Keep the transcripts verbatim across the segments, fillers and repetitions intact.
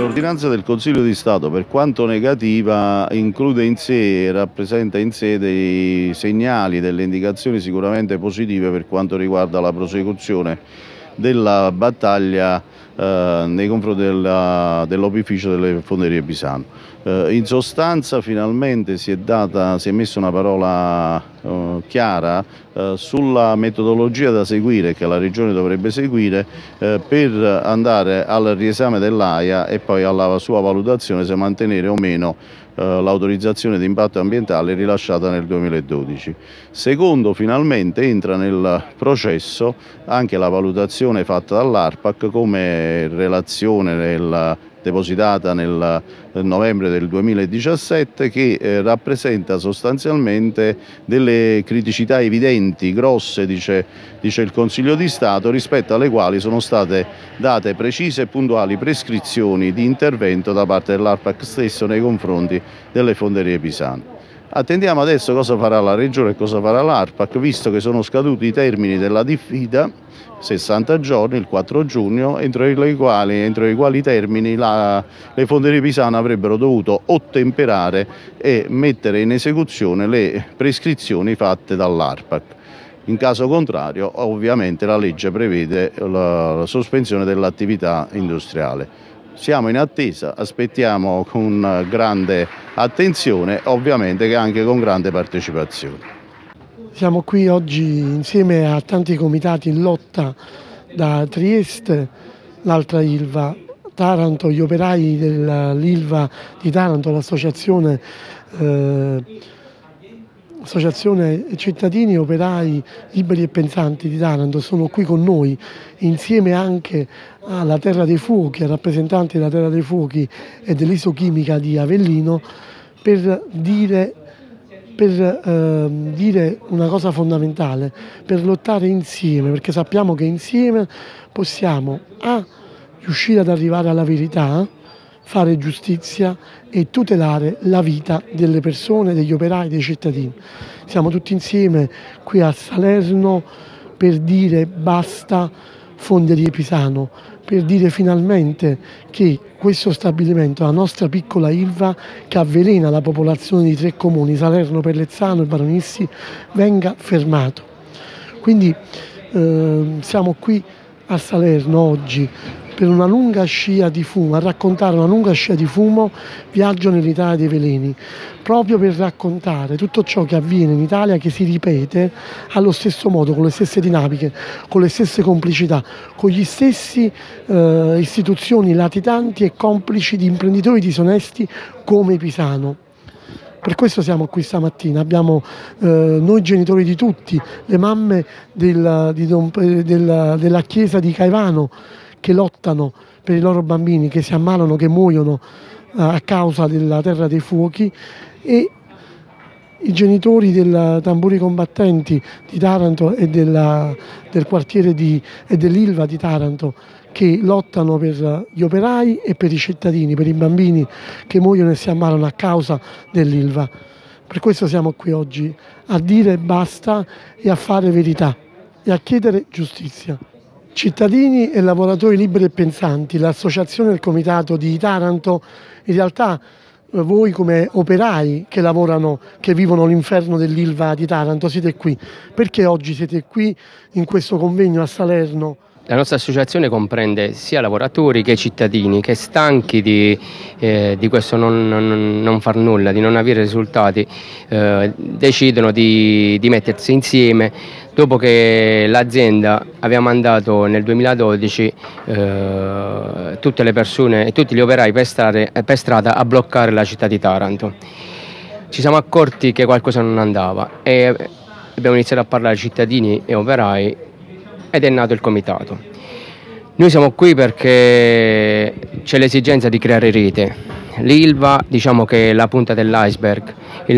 L'ordinanza del Consiglio di Stato, per quanto negativa, include in sé e rappresenta in sé dei segnali, delle indicazioni sicuramente positive per quanto riguarda la prosecuzione della battaglia eh, nei confronti dell'opificio delle Fonderie Pisano. Eh, in sostanza finalmente si è, data, si è messa una parola eh, chiara eh, sulla metodologia da seguire, che la Regione dovrebbe seguire eh, per andare al riesame dell'A I A e poi alla sua valutazione se mantenere o meno eh, l'autorizzazione di impatto ambientale rilasciata nel duemiladodici. Secondo, finalmente entra nel processo anche la valutazione fatta dall'ARPAC come relazione nel depositata nel novembre del duemiladiciassette, che eh, rappresenta sostanzialmente delle criticità evidenti, grosse, dice, dice il Consiglio di Stato, rispetto alle quali sono state date precise e puntuali prescrizioni di intervento da parte dell'ARPAC stesso nei confronti delle Fonderie Pisane. Attendiamo adesso cosa farà la Regione e cosa farà l'ARPAC, visto che sono scaduti i termini della diffida, sessanta giorni, il quattro giugno, entro i quali, entro i quali termini la, le Fonderie Pisane avrebbero dovuto ottemperare e mettere in esecuzione le prescrizioni fatte dall'ARPAC. In caso contrario, ovviamente, la legge prevede la, la sospensione dell'attività industriale. Siamo in attesa, aspettiamo con grande attenzione, ovviamente che anche con grande partecipazione. Siamo qui oggi insieme a tanti comitati in lotta da Trieste, l'altra Ilva, Taranto, gli operai dell'Ilva di Taranto, l'associazione eh, Associazione Cittadini Operai Liberi e Pensanti di Taranto sono qui con noi, insieme anche alla Terra dei Fuochi, a rappresentanti della Terra dei Fuochi e dell'Isochimica di Avellino, per dire, per, eh, dire una cosa fondamentale, per lottare insieme, perché sappiamo che insieme possiamo A, riuscire ad arrivare alla verità, fare giustizia e tutelare la vita delle persone, degli operai, dei cittadini. Siamo tutti insieme qui a Salerno per dire basta Fonderie Pisano, per dire finalmente che questo stabilimento, la nostra piccola Ilva che avvelena la popolazione di tre comuni, Salerno, Pellezzano e Baronissi, venga fermato. Quindi eh, siamo qui a Salerno oggi per una lunga scia di fumo, a raccontare una lunga scia di fumo, Viaggio nell'Italia dei veleni, proprio per raccontare tutto ciò che avviene in Italia, che si ripete allo stesso modo, con le stesse dinamiche, con le stesse complicità, con gli stessi eh, istituzioni latitanti e complici di imprenditori disonesti come Pisano. Per questo siamo qui stamattina, abbiamo eh, noi genitori di tutti, le mamme del, di Don, del, della chiesa di Caivano, che lottano per i loro bambini, che si ammalano, che muoiono eh, a causa della Terra dei Fuochi, e i genitori dei Tamburi Combattenti di Taranto e della, del quartiere di, e dell'Ilva di Taranto, che lottano per gli operai e per i cittadini, per i bambini che muoiono e si ammalano a causa dell'Ilva. Per questo siamo qui oggi a dire basta e a fare verità e a chiedere giustizia. Cittadini e lavoratori liberi e pensanti, l'associazione del comitato di Taranto, in realtà voi come operai che lavorano, che vivono l'inferno dell'Ilva di Taranto, siete qui. Perché oggi siete qui in questo convegno a Salerno? La nostra associazione comprende sia lavoratori che cittadini che, stanchi di, eh, di questo non, non, non far nulla, di non avere risultati, eh, decidono di, di mettersi insieme dopo che l'azienda aveva mandato nel duemiladodici eh, tutte le persone e tutti gli operai per, stare, per strada a bloccare la città di Taranto. Ci siamo accorti che qualcosa non andava e abbiamo iniziato a parlare cittadini e operai, ed è nato il comitato. Noi siamo qui perché c'è l'esigenza di creare rete. L'Ilva, diciamo che è la punta dell'iceberg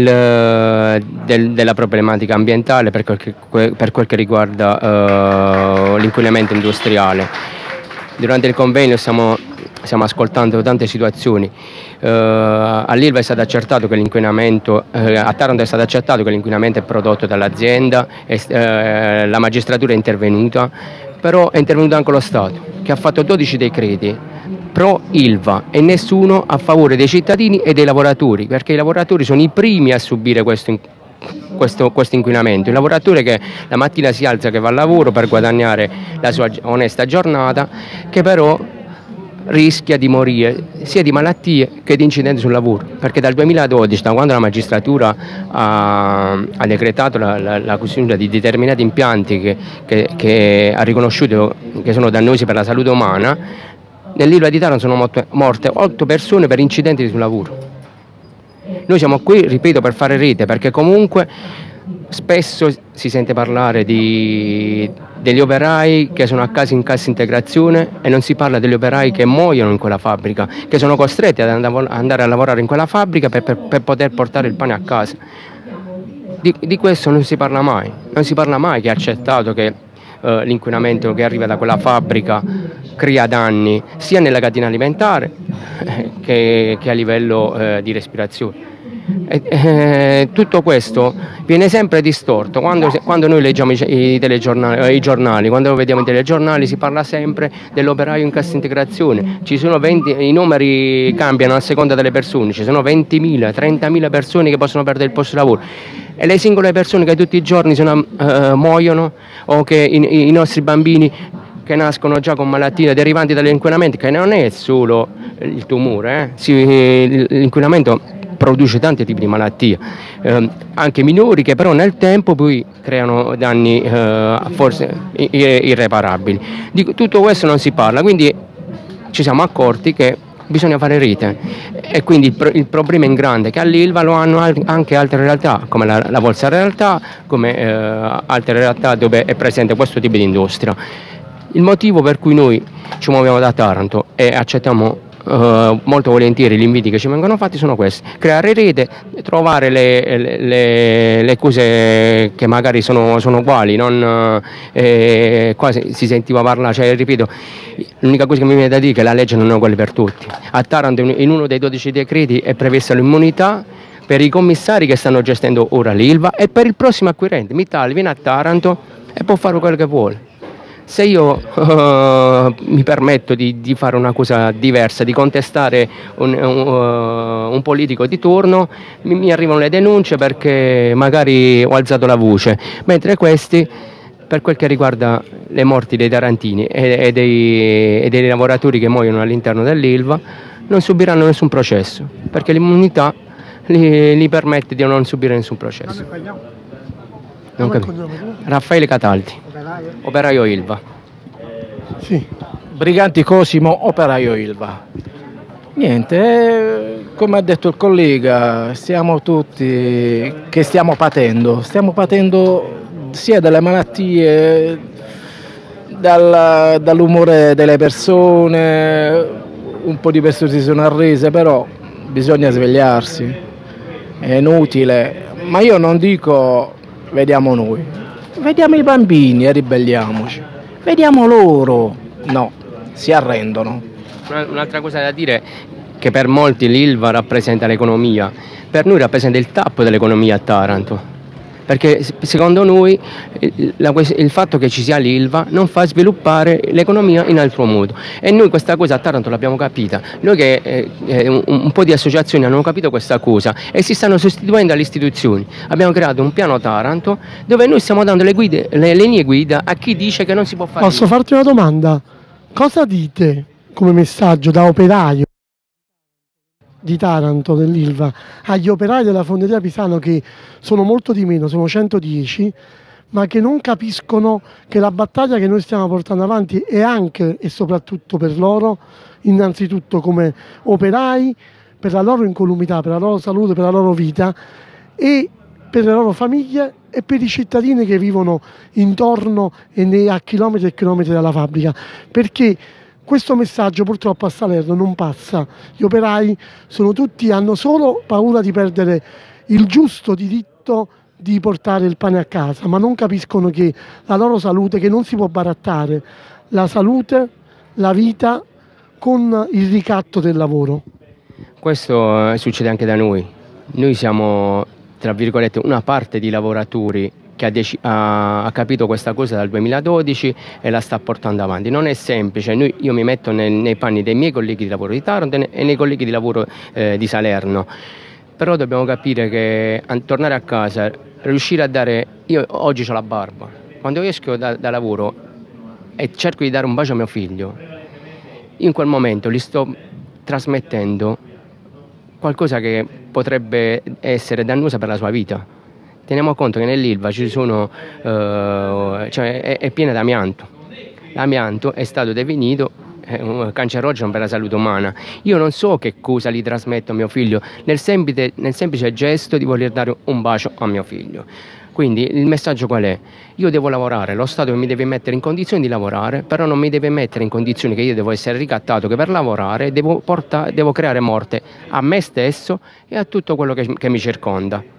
del, della problematica ambientale per quel che, per quel che riguarda uh, l'inquinamento industriale. Durante il convegno stiamo, stiamo ascoltando tante situazioni. Uh, all'Ilva è stato accertato che l'inquinamento, uh, a Taranto è stato accertato che l'inquinamento è prodotto dall'azienda, uh, la magistratura è intervenuta, però è intervenuto anche lo Stato, che ha fatto dodici decreti pro Ilva e nessuno a favore dei cittadini e dei lavoratori, perché i lavoratori sono i primi a subire questo, questo, questo inquinamento. Il lavoratore che la mattina si alza, che va al lavoro per guadagnare la sua onesta giornata, che però rischia di morire sia di malattie che di incidenti sul lavoro, perché dal duemiladodici, da quando la magistratura ha, ha decretato la, la, la chiusura di determinati impianti che, che, che ha riconosciuto che sono dannosi per la salute umana, nell'Ilva di Taranto sono morte, morte otto persone per incidenti sul lavoro. Noi siamo qui, ripeto, per fare rete, perché comunque spesso si sente parlare di, degli operai che sono a casa in cassa integrazione e non si parla degli operai che muoiono in quella fabbrica, che sono costretti ad andare a lavorare in quella fabbrica per, per, per poter portare il pane a casa. Di, di questo non si parla mai, non si parla mai che è accettato che eh, l'inquinamento che arriva da quella fabbrica crea danni sia nella catena alimentare eh, che, che a livello eh, di respirazione. E, eh, tutto questo viene sempre distorto quando, quando noi leggiamo i, i, telegiornali, i giornali, quando vediamo i telegiornali si parla sempre dell'operaio in cassa integrazione. Ci sono venti, i numeri cambiano a seconda delle persone, ci sono ventimila, trentamila persone che possono perdere il posto di lavoro e le singole persone che tutti i giorni sono, eh, muoiono, o che i, i nostri bambini che nascono già con malattie derivanti dall'inquinamento, che non è solo il tumore, eh. L'inquinamento produce tanti tipi di malattie, eh, anche minori, che però nel tempo poi creano danni eh, forse irreparabili. Di tutto questo non si parla, quindi ci siamo accorti che bisogna fare rete e quindi il, pro il problema in grande che all'Ilva lo hanno anche altre realtà come la, la Volsa Realtà, come eh, altre realtà dove è presente questo tipo di industria. Il motivo per cui noi ci muoviamo da Taranto e accettiamo Uh, molto volentieri gli inviti che ci vengono fatti sono questi: creare rete, trovare le, le, le cose che magari sono, sono uguali, non, eh, qua si, si sentiva parlare, cioè ripeto, l'unica cosa che mi viene da dire è che la legge non è uguale per tutti. A Taranto in uno dei dodici decreti è prevista l'immunità per i commissari che stanno gestendo ora l'Ilva e per il prossimo acquirente. Mittal viene a Taranto e può fare quello che vuole. Se io uh, mi permetto di, di fare una cosa diversa, di contestare un, un, uh, un politico di turno, mi, mi arrivano le denunce perché magari ho alzato la voce, mentre questi, per quel che riguarda le morti dei tarantini e, e, dei, e dei lavoratori che muoiono all'interno dell'Ilva, non subiranno nessun processo, perché l'immunità li, li permette di non subire nessun processo. Non Raffaele Cataldi, operaio, operaio Ilva. Sì. Briganti Cosimo, operaio Ilva. Niente, eh, come ha detto il collega, stiamo tutti che stiamo patendo, stiamo patendo sia delle malattie, dal, dall'umore delle persone, un po' di persone si sono arrese, però bisogna svegliarsi, è inutile, ma io non dico vediamo noi, vediamo i bambini e ribelliamoci, vediamo loro, no, si arrendono. Un'altra cosa da dire è che per molti l'Ilva rappresenta l'economia, per noi rappresenta il tappo dell'economia a Taranto, perché secondo noi la, il fatto che ci sia l'Ilva non fa sviluppare l'economia in altro modo e noi questa cosa a Taranto l'abbiamo capita, noi che eh, un, un po' di associazioni hanno capito questa cosa e si stanno sostituendo alle istituzioni. Abbiamo creato un piano Taranto dove noi stiamo dando le, guide, le linee guida a chi dice che non si può fare. Posso niente. Farti una domanda? Cosa dite come messaggio da operaio di Taranto, dell'Ilva, agli operai della fonderia Pisano, che sono molto di meno, sono centodieci, ma che non capiscono che la battaglia che noi stiamo portando avanti è anche e soprattutto per loro, innanzitutto come operai, per la loro incolumità, per la loro salute, per la loro vita e per le loro famiglie e per i cittadini che vivono intorno e a chilometri e chilometri dalla fabbrica, perché questo messaggio purtroppo a Salerno non passa. Gli operai sono tutti, hanno solo paura di perdere il giusto diritto di portare il pane a casa, ma non capiscono che la loro salute, che non si può barattare la salute, la vita con il ricatto del lavoro. Questo succede anche da noi. Noi siamo, tra virgolette, una parte di lavoratori che ha, ha, ha capito questa cosa dal duemiladodici e la sta portando avanti. Non è semplice, Noi, io mi metto nel, nei panni dei miei colleghi di lavoro di Taranto e nei colleghi di lavoro eh, di Salerno, però dobbiamo capire che a, tornare a casa, riuscire a dare, io oggi ho la barba, quando esco da, da lavoro e cerco di dare un bacio a mio figlio, in quel momento gli sto trasmettendo qualcosa che potrebbe essere dannosa per la sua vita. Teniamo conto che nell'Ilva ci sono, eh, cioè è, è piena d'amianto. L'amianto è stato definito eh, cancerogeno per la salute umana. Io non so che cosa gli trasmetto a mio figlio nel semplice, nel semplice gesto di voler dare un bacio a mio figlio. Quindi il messaggio qual è? Io devo lavorare, lo Stato mi deve mettere in condizioni di lavorare, però non mi deve mettere in condizioni che io devo essere ricattato, che per lavorare devo, portare, devo creare morte a me stesso e a tutto quello che, che mi circonda.